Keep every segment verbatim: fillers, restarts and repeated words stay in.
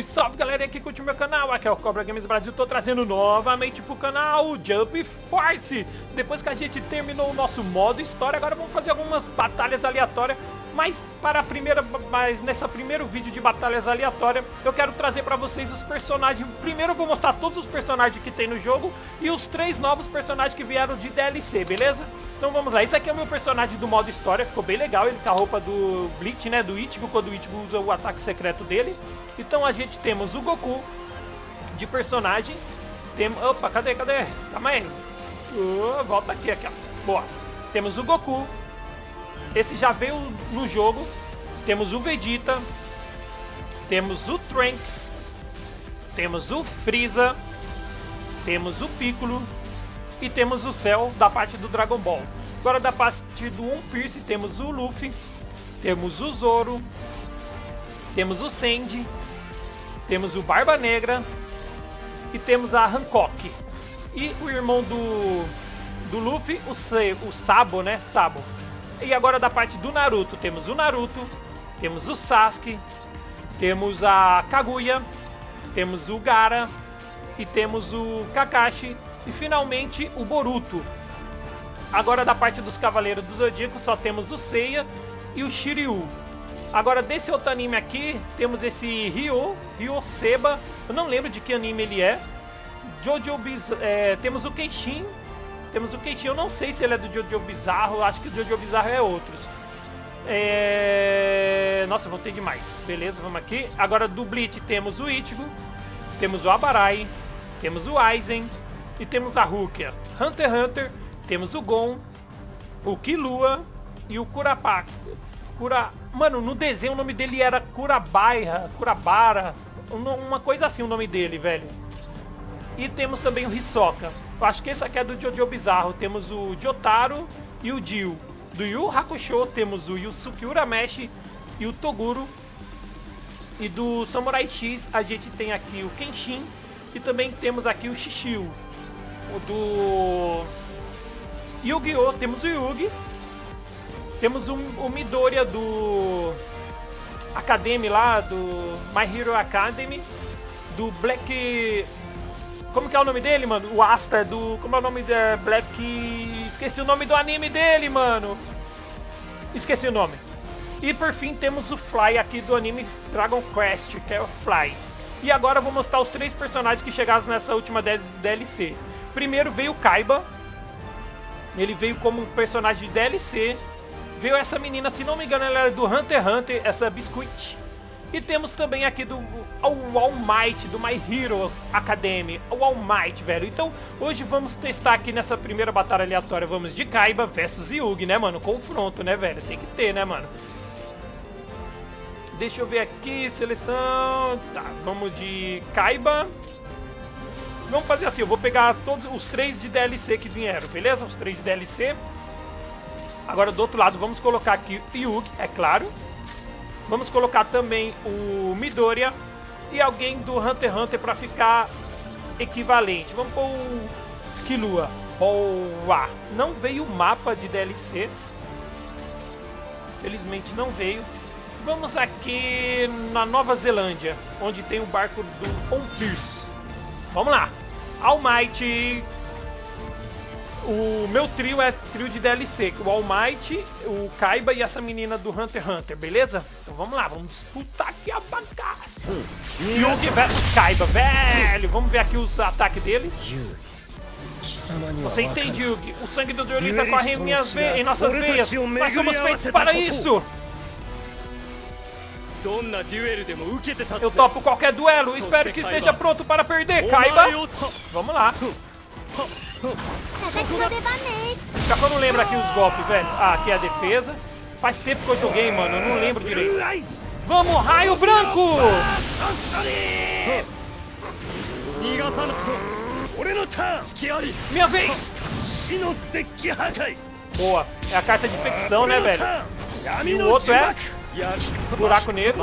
salve galera que curte o meu canal, aqui é o Cobra Games Brasil, tô trazendo novamente pro canal Jump Force. Depois que a gente terminou o nosso modo história, agora vamos fazer algumas batalhas aleatórias. Mas para a primeira, mas nessa primeiro vídeo de batalhas aleatórias, eu quero trazer pra vocês os personagens. Primeiro eu vou mostrar todos os personagens que tem no jogo e os três novos personagens que vieram de D L C, beleza? Então vamos lá, esse aqui é o meu personagem do modo história, ficou bem legal, ele com a roupa do Bleach, né, do Ichigo, quando o Ichigo usa o ataque secreto dele. Então a gente temos o Goku de personagem, tem... opa, cadê, cadê? Calma aí, uh, volta aqui, aqui, ó. Boa. Temos o Goku, esse já veio no jogo, temos o Vegeta, temos o Trunks, temos o Freeza, temos o Piccolo, e temos o Cell da parte do Dragon Ball. Agora da parte do One Piece temos o Luffy, temos o Zoro, temos o Sandy, temos o Barba Negra e temos a Hancock. E o irmão do, do Luffy, o, Se, o Sabo, né? Sabo. E agora da parte do Naruto temos o Naruto, temos o Sasuke, temos a Kaguya, temos o Gaara e temos o Kakashi. E finalmente o Boruto. Agora da parte dos Cavaleiros do Zodíaco só temos o Seiya e o Shiryu. Agora desse outro anime aqui temos esse Ryo, Ryo Seba. Eu não lembro de que anime ele é. Jojo Biz, é, temos o Kenshin. Temos o Kenshin, eu não sei se ele é do Jojo Bizarro. Acho que o Jojo Bizarro é outros. É... Nossa, eu voltei demais. Beleza, vamos aqui. Agora do Bleach temos o Ichigo, temos o Abarai, temos o Aizen e temos a Rukia. Hunter x Hunter, temos o Gon, o Killua e o Kurapika. Kura... Mano, no desenho o nome dele era Kurabara, Kurabara, uma coisa assim o nome dele, velho. E temos também o Hisoka. Eu acho que esse aqui é do Jojo Bizarro. Temos o Jotaro e o Dio. Do Yu Hakusho temos o Yusuke Urameshi e o Toguro. E do Samurai X a gente tem aqui o Kenshin e também temos aqui o Shishio. O do Yu-Gi-Oh! Temos o Yugi. Temos o, o Midoriya do Academy lá, do My Hero Academy. Do Black... Como que é o nome dele, mano? O Asta do... Como é o nome da Black... Esqueci o nome do anime dele, mano. Esqueci o nome. E por fim temos o Fly aqui do anime Dragon Quest, que é o Fly. E agora eu vou mostrar os três personagens que chegaram nessa última D L C. Primeiro veio o Kaiba. Ele veio como um personagem de D L C. Veio essa menina, se não me engano, ela é do Hunter x Hunter, essa Biscuit. E temos também aqui do All Might, do My Hero Academy. O All Might, velho. Então, hoje vamos testar aqui nessa primeira batalha aleatória. Vamos de Kaiba versus Yugi, né, mano? Confronto, né, velho? Tem que ter, né, mano? Deixa eu ver aqui, seleção... Tá, vamos de Kaiba. Vamos fazer assim, eu vou pegar todos os três de D L C que vieram, beleza? Os três de D L C. Agora do outro lado vamos colocar aqui o Yugi, é claro. Vamos colocar também o Midoriya e alguém do Hunter x Hunter para ficar equivalente. Vamos pôr o Killua. Boa! Não veio o mapa de D L C. Felizmente não veio. Vamos aqui na Nova Zelândia, onde tem o barco do One Piece. Vamos lá, All Might. O meu trio é trio de D L C, o All Might, o Kaiba e essa menina do Hunter x Hunter, beleza? Então vamos lá, vamos disputar aqui a bagaça. Hum. Yugi versus Kaiba, velho. Vamos ver aqui os ataques deles. Você entende, Yugi? O sangue do duelista corre em, minhas ve em nossas veias. Nós somos feitos para isso. Eu topo qualquer duelo, espero que esteja pronto para perder, Kaiba! Vamos lá! Já que eu não lembro aqui os golpes, velho. Ah, aqui é a defesa. Faz tempo que eu joguei, mano, eu não lembro direito. Vamos, raio branco! Minha vez! Boa, é a carta de infecção, né, velho? E o outro é... buraco negro.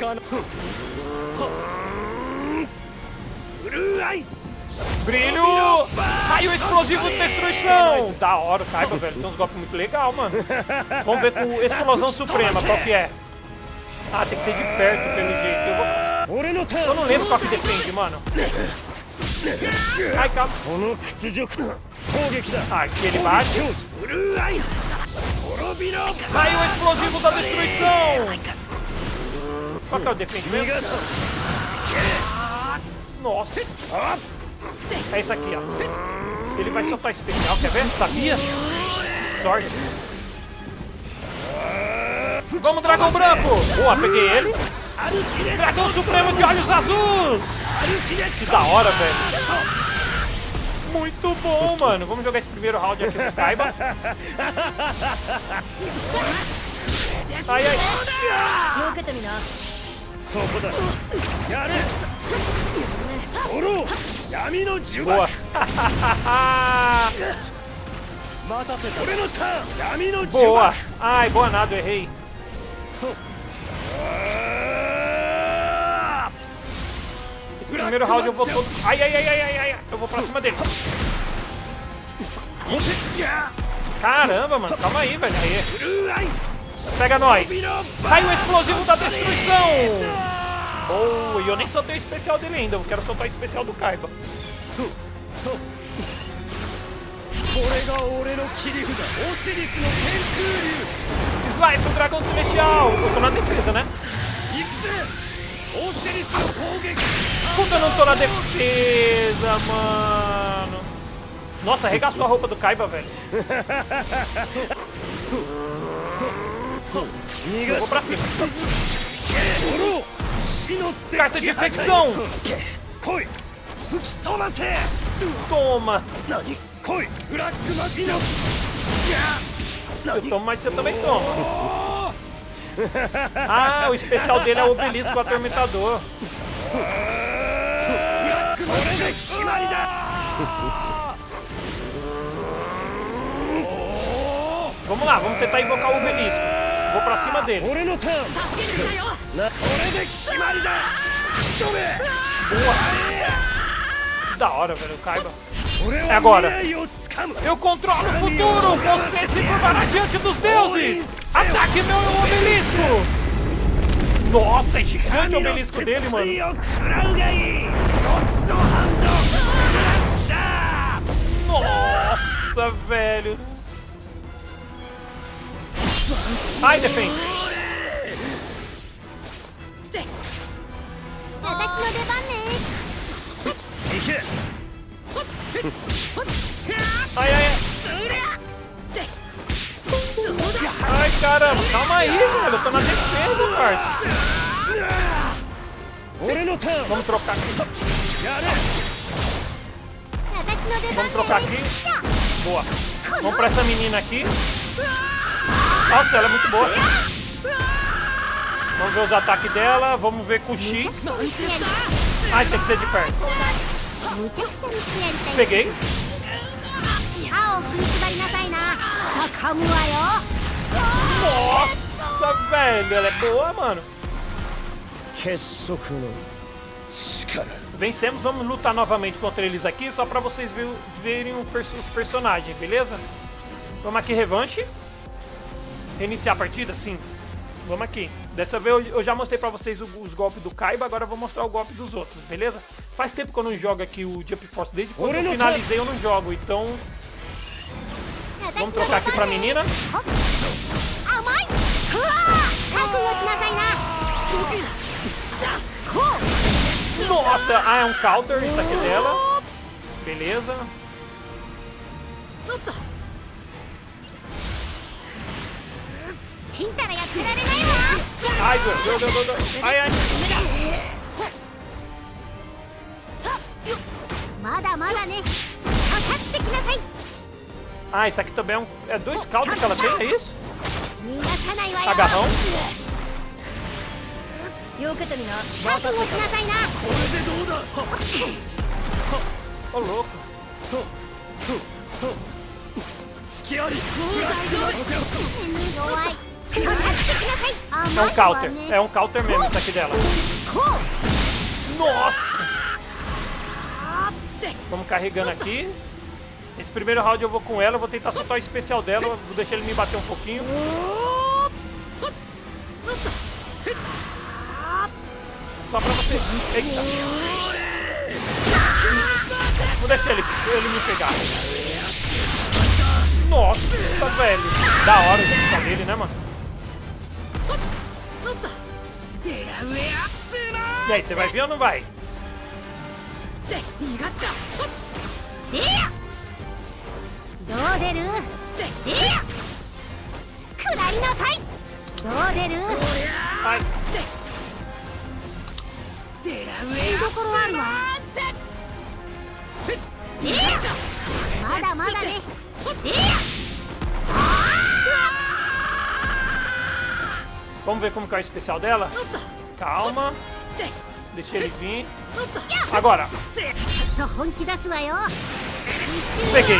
Brilho! Raio explosivo de destruição! Da hora, Kaiba, velho. Tem uns golpes muito legais, mano. Vamos ver com explosão suprema, qual que é? Ah, tem que ser de perto, pelo jeito. Eu vou... Eu não lembro qual que defende, mano. Ai, calma. Ah, aqui ele bate. Raio explosivo da destruição. Qual que é o defende mesmo? Nossa. É isso aqui, ó. Ele vai soltar especial, quer ver? Sabia? Sorte. Vamos, dragão branco! Boa, peguei ele. Dragão supremo de olhos azuis! Que da hora, velho. Muito bom, mano. Vamos jogar esse primeiro round aqui no Kaiba. Ai, ai. Boa. Boa. Ai, boa nada, eu errei. Esse primeiro round eu vou todo... Ai, ai, ai, ai, ai, ai. Eu vou pra cima dele. Caramba, mano. Calma aí, velho. Aí. Pega nós. Raio explosivo da destruição. Boa. E eu nem soltei o especial dele ainda. Eu quero soltar o especial do Kaiba. Slide pro dragão celestial. Eu tô na defesa, né? Puta, eu não tô na defesa, mano. Nossa, arregaçou a roupa do Kaiba, velho. Eu vou pra cima. Carta de infecção. Toma. Eu tomo, mas você também toma. Ah, o especial dele é o obelisco atormentador. Vamos lá, vamos tentar invocar o obelisco. Vou pra cima dele. Boa. Da hora, velho, o Kaiba. É agora. Eu controlo o futuro. Você se curvará diante dos deuses. Ataque meu obelisco. Nossa, é gigante o obelisco dele, mano. Nossa, velho. Ai, defende. Ai, ai, ai. Ai, caramba. Calma aí, velho. Eu tô na defesa, parça. Vamos trocar aqui. Vamos trocar aqui. Boa. Vamos pra essa menina aqui. Nossa, ela é muito boa. Vamos ver os ataques dela. Vamos ver com o X. Ai, tem que ser de perto. Peguei. Nossa, velho. Ela é boa, mano. Vencemos. Vamos lutar novamente contra eles aqui. Só pra vocês verem os personagens, beleza? Vamos aqui, revanche. Reiniciar a partida? Sim. Vamos aqui. Dessa vez eu já mostrei pra vocês os golpes do Kaiba, agora eu vou mostrar o golpe dos outros, beleza? Faz tempo que eu não jogo aqui o Jump Force, desde quando eu finalizei eu não jogo, então... Vamos trocar aqui pra menina. Nossa, ah, é um counter, isso aqui dela. Beleza. Ai, deu, deu, deu, deu. Ai, ai. Ah, isso aqui também é um... É dois counters que ela tem, é isso? Agarrão. Ô, louco. É um counter, é um counter mesmo isso aqui dela. Nossa! Vamos carregando aqui. Esse primeiro round eu vou com ela, vou tentar soltar o especial dela, vou deixar ele me bater um pouquinho. só pra você. Eita. Vou deixar ele, ele me pegar. Nossa, velho. Da hora o especial dele, né, mano? E aí, você vai vir ou não vai? Ai. Vamos ver como que é o especial dela? Calma. Deixa ele vir. Agora. Peguei.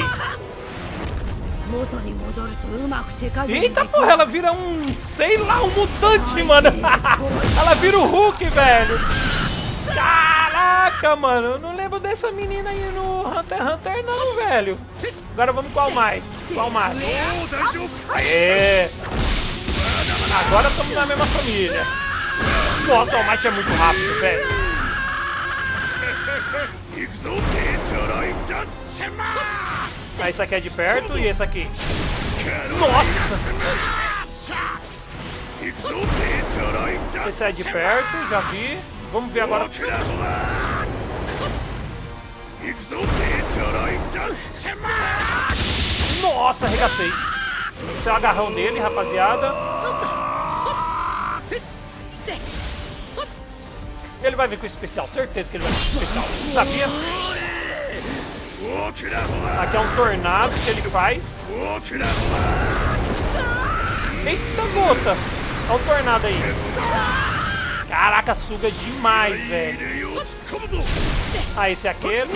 Eita porra, ela vira um, sei lá, um mutante, mano. Ela vira o Hulk, velho. Caraca, mano, eu não lembro dessa menina aí no Hunter x Hunter não, velho. Agora vamos com o All Might. Com o All Might. Aê. Agora estamos na mesma família. Nossa, o All Might é muito rápido, velho. Ah, esse aqui é de perto e esse aqui. Nossa! Esse é de perto, já vi. Vamos ver agora. Nossa, arregacei. Esse é o agarrão dele, rapaziada. Ele vai vir com o especial, certeza que ele vai vir com o especial. Sabia? Aqui é um tornado que ele faz. Eita gota! Olha o tornado aí. Caraca, suga demais, velho. Ah, esse é aquele.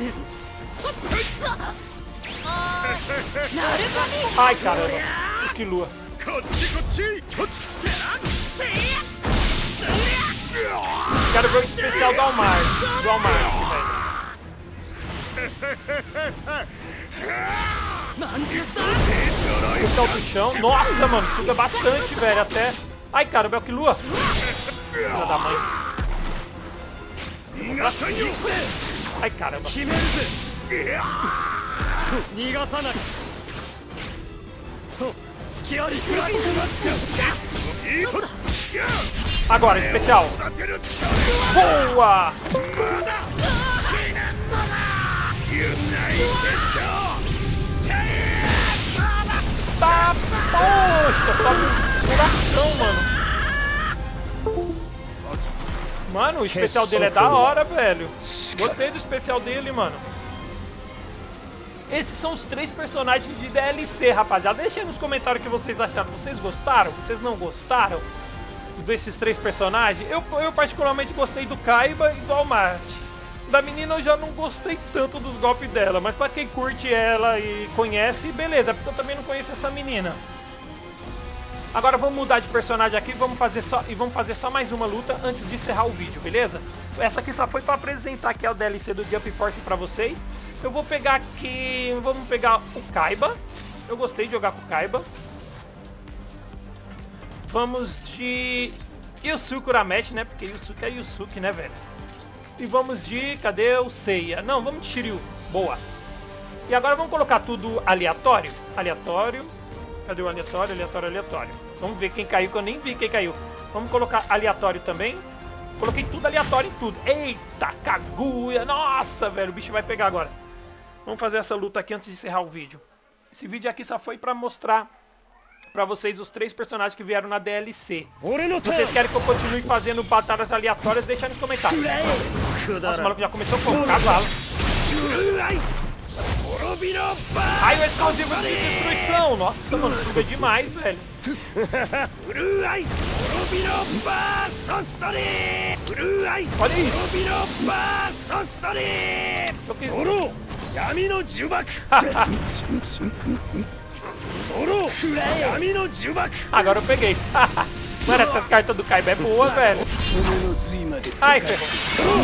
Ai, caramba. Que lua. Quero ver o especial do Almar. Do Almar, velho. Especial do chão. Nossa, mano, suga bastante, velho. Até. Ai, caramba, é que lua. Filha da mãe. Ai, caramba. Agora, especial. Boa! Tá, poxa, sobe um furacão, mano. Mano, o especial dele é da hora, velho. Gostei do especial dele, mano. Esses são os três personagens de D L C, rapaziada. Deixa aí nos comentários o que vocês acharam. Vocês gostaram? Vocês não gostaram desses três personagens? Eu, eu particularmente gostei do Kaiba e do All Might. Da menina eu já não gostei tanto dos golpes dela, mas pra quem curte ela e conhece, beleza, porque eu também não conheço essa menina. Agora vamos mudar de personagem aqui, vamos fazer só e vamos fazer só mais uma luta antes de encerrar o vídeo, beleza? Essa aqui só foi para apresentar aqui o D L C do Jump Force para vocês. Eu vou pegar aqui, vamos pegar o Kaiba. Eu gostei de jogar com o Kaiba. Vamos de Yusuke Urameshi, né? Porque Yusuke é Yusuke, né, velho? E vamos de, cadê o Seiya? Não, vamos de Shiryu. Boa. E agora vamos colocar tudo aleatório. Aleatório. Cadê o aleatório? Aleatório, aleatório. Vamos ver quem caiu, que eu nem vi quem caiu. Vamos colocar aleatório também. Coloquei tudo aleatório em tudo. Eita, Kaguya. Nossa, velho, o bicho vai pegar agora. Vamos fazer essa luta aqui antes de encerrar o vídeo. Esse vídeo aqui só foi pra mostrar pra vocês os três personagens que vieram na D L C. Se vocês querem que eu continue fazendo batalhas aleatórias, deixa aí nos comentários. Nossa, o maluco já começou com o cavalo. Ai, o exclusivo de destruição. Nossa, mano, suga demais, velho. Olha isso. Agora eu peguei. Mano, essas cartas do Kaiba é boa, velho. Ai, ferrou.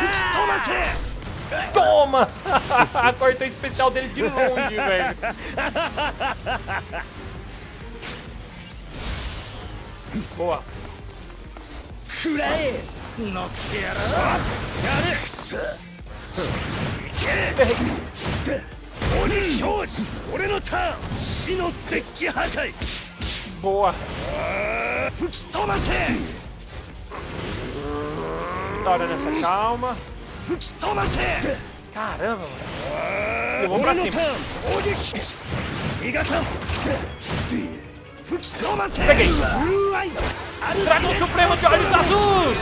Toma! Cortei o especial dele de longe, velho. Boa. Boa. Da hora nessa calma. Caramba, mano. Eu vou pra cima. Peguei. Dragão Supremo de olhos azuis.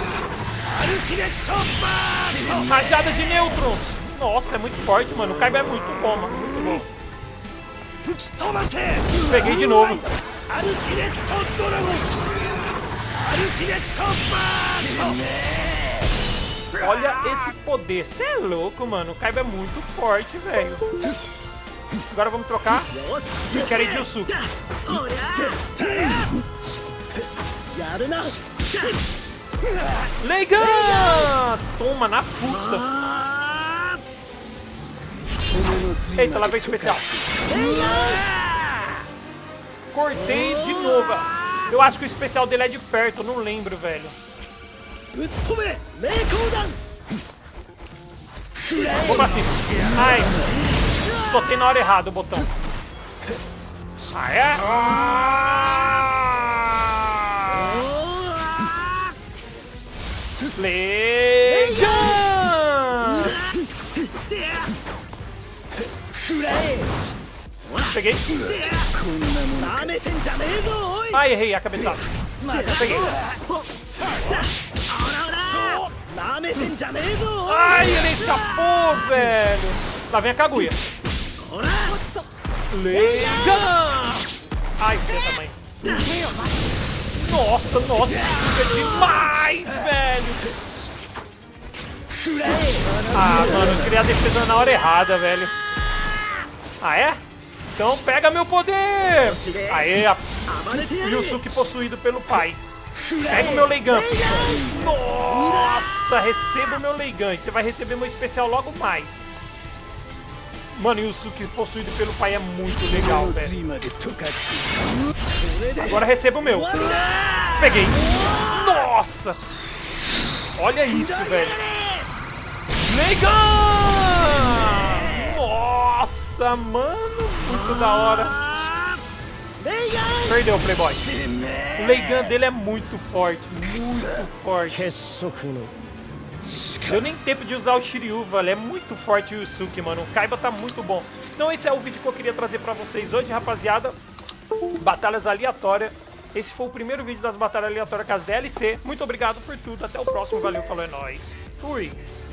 Rajada de nêutrons. Nossa, é muito forte, mano. O Kaiba é muito bom, mano. Muito bom. Peguei de novo. Olha esse poder. Você é louco, mano. O Kaiba é muito forte, velho. Agora vamos trocar. Eu quero ir de Yusuke. Leigan! Toma na puta. Eita, lá vem especial. Cortei de novo. Eu acho que o especial dele é de perto, eu não lembro, velho. Vou pra cima. Ai, toquei na hora errada o botão. Ah, é? Leigan! Peguei. Ai, errei a cabeçada. Peguei. Ai, ele escapou, velho. Lá vem a Kaguya. Leigan! Ai, filha da mãe. Nossa, nossa, é demais, velho. Ah, mano, eu queria a defesa na hora errada, velho. Ah, é? Então pega meu poder! Aê, a... o Yusuke possuído pelo pai. Pega o meu Leigan. Nossa, receba o meu Leigan. E você vai receber meu especial logo mais. Mano, o Yusuke possuído pelo pai é muito legal, velho. Agora receba o meu. Peguei. Nossa! Olha isso, velho. Leigan! Nossa, mano. Muito da hora. Perdeu o Playboy. O Leigan dele é muito forte. Muito forte. Deu nem tempo de usar o Shiryu, velho. É muito forte o Yusuke, mano. O Kaiba tá muito bom. Então esse é o vídeo que eu queria trazer pra vocês hoje, rapaziada. Batalhas aleatórias. Esse foi o primeiro vídeo das batalhas aleatórias com as D L C. Muito obrigado por tudo. Até o próximo. Valeu, falou, é nóis. Fui.